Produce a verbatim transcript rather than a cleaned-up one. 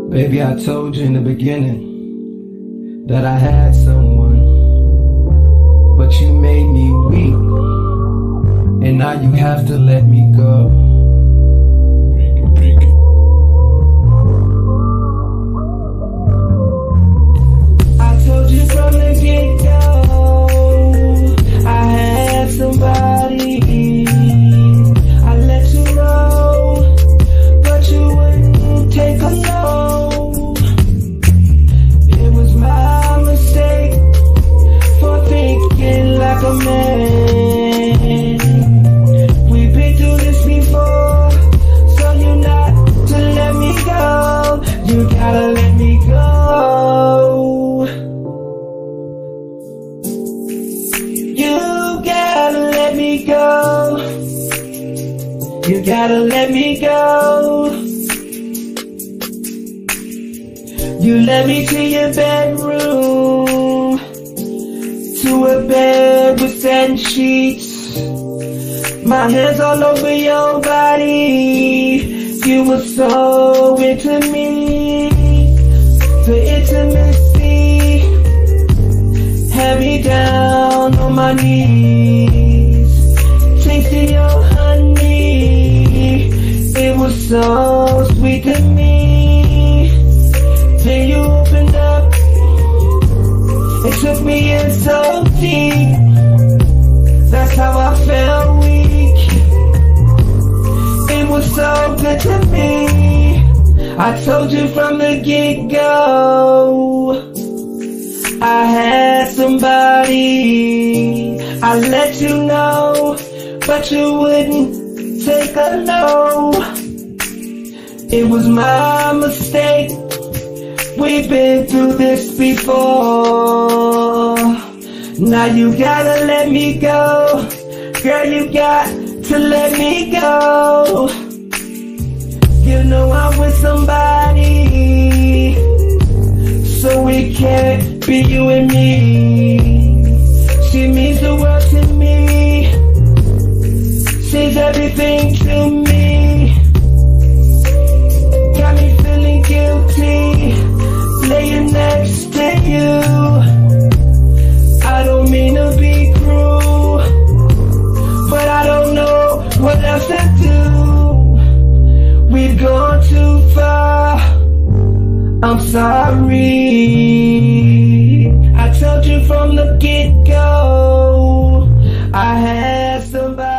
Baby, I told you in the beginning that I had someone, but you made me weak, and now you have to let me go. Break it, break it. I told you from the get-go I had somebody. I let you know, but you wouldn't take a no. It was my mistake for thinking like a man. We've been through this before, so you not to let me go. You gotta let me go. You gotta let me go. You gotta let me go. You led me to your bedroom, to a bed with satin sheets, my hands all over your body. You were so into me. The intimacy had me down on my knees, tasting your honey. It was so sweet to me. Then you opened up, it took me in so deep. That's how I felt weak. It was so good to me. I told you from the get-go I had somebody. I let you know, but you wouldn't take a no. It was my mistake. We've been through this before. Now you gotta let me go. Girl, you got to let me go. You know I'm with somebody, so we can't be you and me. She means the world to me. She's everything to me. Got me feeling guilty laying next to you. I don't mean to be cruel, but I don't know what else to do. We've gone too far, I'm sorry. I told you from the get-go I had somebody.